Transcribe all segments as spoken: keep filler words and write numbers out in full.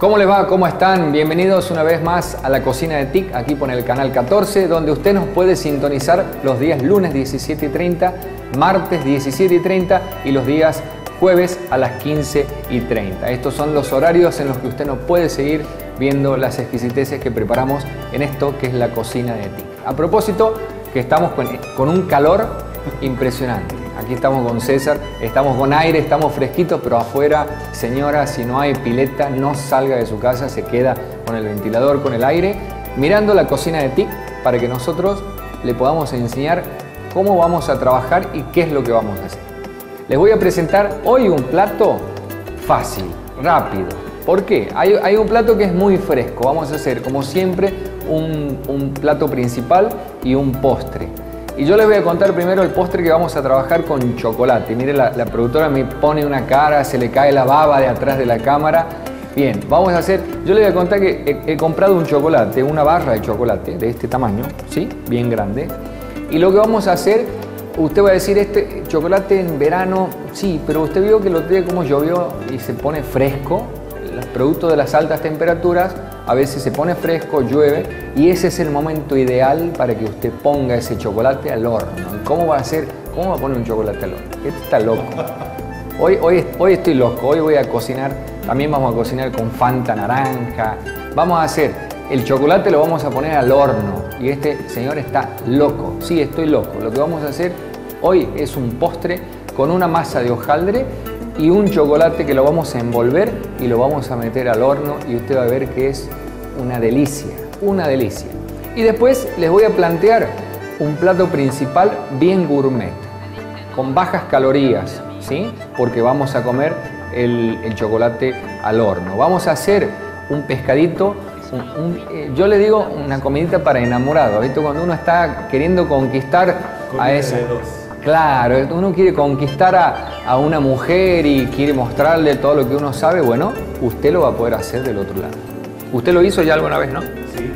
¿Cómo les va? ¿Cómo están? Bienvenidos una vez más a la Cocina de T I C, aquí por el canal catorce, donde usted nos puede sintonizar los días lunes diecisiete y treinta, martes diecisiete y treinta y los días jueves a las quince y treinta. Estos son los horarios en los que usted nos puede seguir viendo las exquisiteces que preparamos en esto que es la Cocina de T I C. A propósito, que estamos con, con un calor impresionante. Aquí estamos con César, estamos con aire, estamos fresquitos, pero afuera, señora, si no hay pileta, no salga de su casa, se queda con el ventilador, con el aire, mirando la Cocina de T I C para que nosotros le podamos enseñar cómo vamos a trabajar y qué es lo que vamos a hacer. Les voy a presentar hoy un plato fácil, rápido. ¿Por qué? Hay, hay un plato que es muy fresco. Vamos a hacer, como siempre, un, un plato principal y un postre. Y yo les voy a contar primero el postre que vamos a trabajar con chocolate. Mire, la, la productora me pone una cara, se le cae la baba de atrás de la cámara. Bien, vamos a hacer, yo les voy a contar que he, he comprado un chocolate, una barra de chocolate de este tamaño, ¿sí? Bien grande. Y lo que vamos a hacer, usted va a decir, este chocolate en verano, sí, pero usted vio que el otro día como llovió y se pone fresco. Los productos de las altas temperaturas, a veces se pone fresco, llueve, y ese es el momento ideal para que usted ponga ese chocolate al horno. ¿Y cómo va a hacer? ¿Cómo va a poner un chocolate al horno? Este está loco. Hoy, hoy, hoy estoy loco, hoy voy a cocinar, también vamos a cocinar con Fanta naranja. Vamos a hacer, el chocolate lo vamos a poner al horno, y este señor está loco. Sí, estoy loco. Lo que vamos a hacer hoy es un postre con una masa de hojaldre y un chocolate que lo vamos a envolver y lo vamos a meter al horno, y usted va a ver que es una delicia, una delicia. Y después les voy a plantear un plato principal bien gourmet, con bajas calorías, ¿sí? Porque vamos a comer el, el chocolate al horno. Vamos a hacer un pescadito, un, un, eh, yo le digo una comidita para enamorado, ¿viste? Cuando uno está queriendo conquistar a esa... Claro, uno quiere conquistar a, a una mujer y quiere mostrarle todo lo que uno sabe, bueno, usted lo va a poder hacer del otro lado. ¿Usted lo hizo ya alguna vez, no? Sí.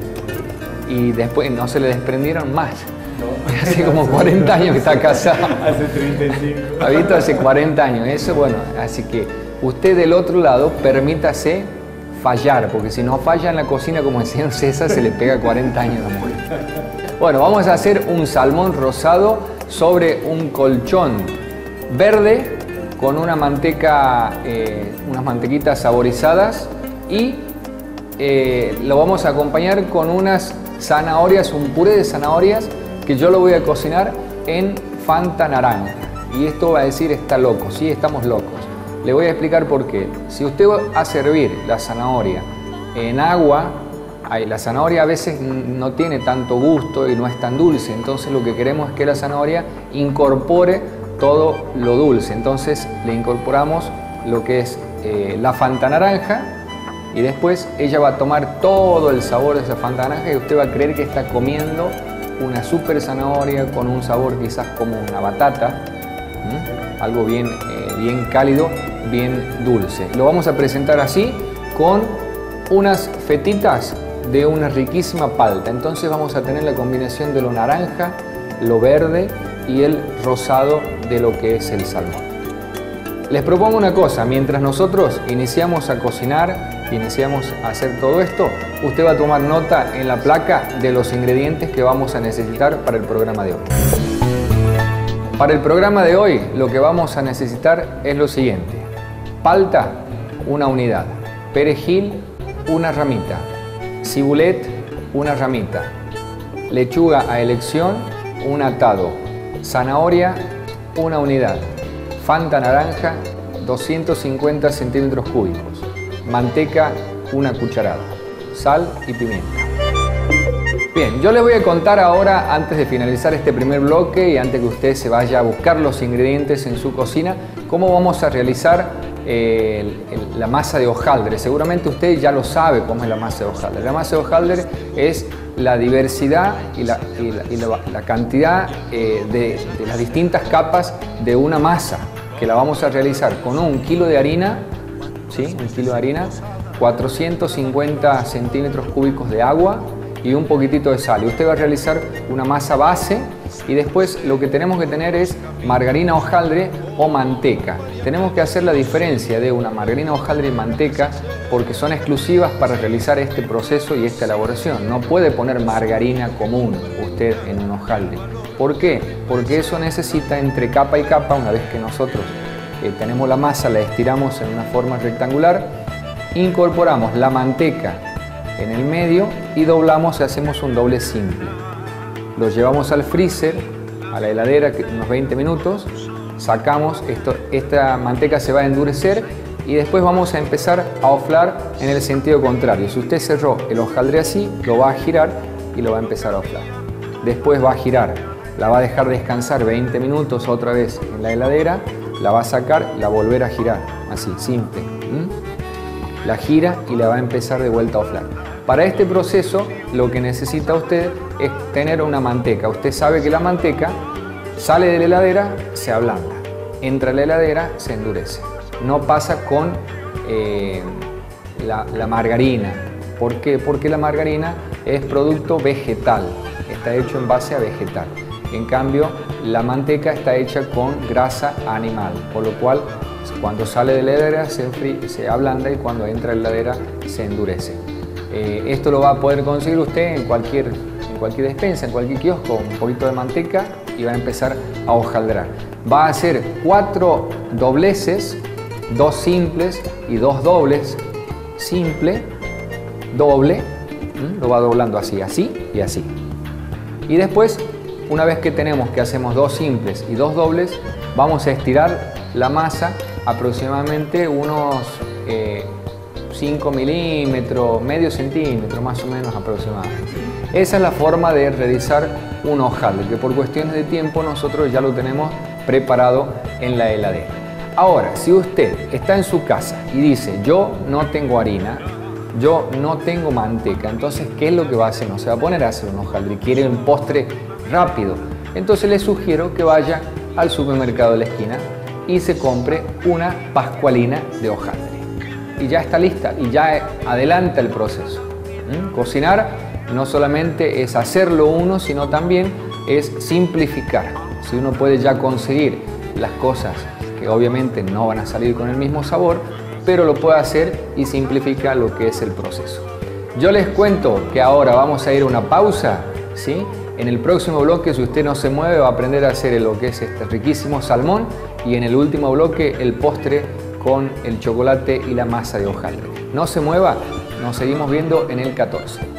Y después no se le desprendieron más. No. Hace como cuarenta años que está casado. Hace treinta y cinco. Ha visto hace cuarenta años, eso bueno, así que usted del otro lado permítase fallar, porque si no falla en la cocina, como decía César, se le pega cuarenta años de mujer. Bueno, vamos a hacer un salmón rosado sobre un colchón verde con una manteca, eh, unas mantequitas saborizadas, y eh, lo vamos a acompañar con unas zanahorias, un puré de zanahorias que yo lo voy a cocinar en Fanta naranja. Y esto va a decir, está loco, sí, estamos locos. Le voy a explicar por qué. Si usted va a servir la zanahoria en agua, la zanahoria a veces no tiene tanto gusto y no es tan dulce, entonces lo que queremos es que la zanahoria incorpore todo lo dulce. Entonces le incorporamos lo que es eh, la Fanta naranja, y después ella va a tomar todo el sabor de esa Fanta naranja y usted va a creer que está comiendo una super zanahoria con un sabor quizás como una batata, ¿m? Algo bien, eh, bien cálido, bien dulce. Lo vamos a presentar así con unas fetitas de una riquísima palta. Entonces vamos a tener la combinación de lo naranja, lo verde y el rosado de lo que es el salmón. Les propongo una cosa, mientras nosotros iniciamos a cocinar, iniciamos a hacer todo esto, usted va a tomar nota en la placa de los ingredientes que vamos a necesitar para el programa de hoy. Para el programa de hoy lo que vamos a necesitar es lo siguiente: palta, una unidad; perejil, una ramita; cibulet, una ramita; lechuga a elección, un atado; zanahoria, una unidad; Fanta naranja, doscientos cincuenta centímetros cúbicos; manteca, una cucharada; sal y pimienta. Bien, yo les voy a contar ahora, antes de finalizar este primer bloque y antes que usted se vaya a buscar los ingredientes en su cocina, cómo vamos a realizar eh, el, el, la masa de hojaldre. Seguramente usted ya lo sabe cómo es la masa de hojaldre. La masa de hojaldre es la diversidad y la, y la, y la, la cantidad eh, de, de las distintas capas de una masa, que la vamos a realizar con un kilo de harina, ¿sí? Un kilo de harina, cuatrocientos cincuenta centímetros cúbicos de agua y un poquitito de sal. Y usted va a realizar una masa base Y después lo que tenemos que tener es margarina hojaldre o manteca. Tenemos que hacer la diferencia de una margarina hojaldre y manteca porque son exclusivas para realizar este proceso y esta elaboración. No puede poner margarina común usted en un hojaldre. ¿Por qué? Porque eso necesita entre capa y capa, una vez que nosotros eh, tenemos la masa, la estiramos en una forma rectangular, incorporamos la manteca en el medio y doblamos y hacemos un doble simple. Lo llevamos al freezer, a la heladera, unos veinte minutos, sacamos, esto, esta manteca se va a endurecer y después vamos a empezar a oflar en el sentido contrario. Si usted cerró el hojaldre así, lo va a girar y lo va a empezar a oflar. Después va a girar, la va a dejar descansar veinte minutos otra vez en la heladera, la va a sacar, la volver a girar, así, simple. ¿Mm? La gira y la va a empezar de vuelta a oflar. Para este proceso lo que necesita usted es tener una manteca. Usted sabe que la manteca sale de la heladera, se ablanda, entra a la heladera, se endurece. No pasa con eh, la, la margarina. ¿Por qué? Porque la margarina es producto vegetal, está hecho en base a vegetal. En cambio, la manteca está hecha con grasa animal, por lo cual cuando sale de la heladera se, se ablanda y cuando entra a la heladera se endurece. Eh, esto lo va a poder conseguir usted en cualquier, en cualquier despensa, en cualquier kiosco, un poquito de manteca y va a empezar a hojaldrar. Va a hacer cuatro dobleces, dos simples y dos dobles, simple, doble, ¿m? Lo va doblando así, así y así. Y después, una vez que tenemos que hacemos dos simples y dos dobles, vamos a estirar la masa aproximadamente unos eh, cinco milímetros, medio centímetro más o menos aproximadamente. Esa es la forma de realizar un hojaldre, que por cuestiones de tiempo nosotros ya lo tenemos preparado en la heladera. Ahora, si usted está en su casa y dice, yo no tengo harina, yo no tengo manteca, entonces, ¿qué es lo que va a hacer? No se va a poner a hacer un hojaldre, quiere un postre rápido. Entonces le sugiero que vaya al supermercado de la esquina y se compre una pascualina de hojaldre. Y ya está lista y ya adelanta el proceso. ¿Mm? Cocinar no solamente es hacerlo uno, sino también es simplificar. Si uno puede ya conseguir las cosas que obviamente no van a salir con el mismo sabor, pero lo puede hacer y simplifica lo que es el proceso. Yo les cuento que ahora vamos a ir a una pausa, ¿sí? En el próximo bloque, si usted no se mueve, va a aprender a hacer lo que es este riquísimo salmón y en el último bloque el postre con el chocolate y la masa de hojaldre. No se mueva, nos seguimos viendo en el catorce.